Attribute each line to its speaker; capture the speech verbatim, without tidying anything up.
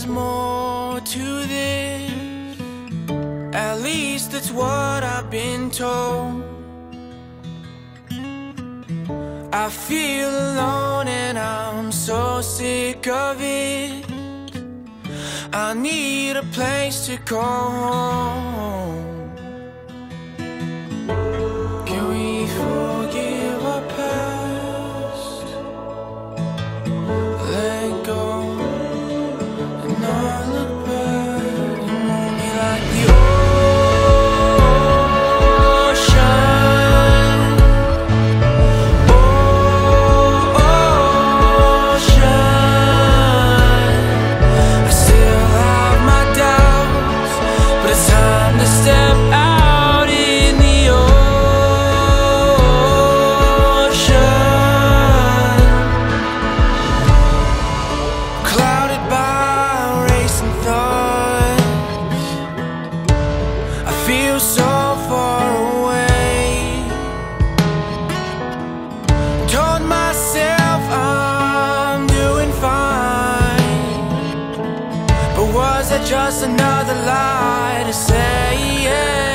Speaker 1: there's more to this. At least that's what I've been told. I feel alone and I'm so sick of it. I need a place to go home. Can we forgive our past? Let go and not look back. And hold me like the ocean. Oh, ocean. I still have my doubts, but it's time to step out in the ocean. Clouded by racing thoughts, I feel so far away. Told myself I'm doing fine, but was that just another lie to say? Yeah.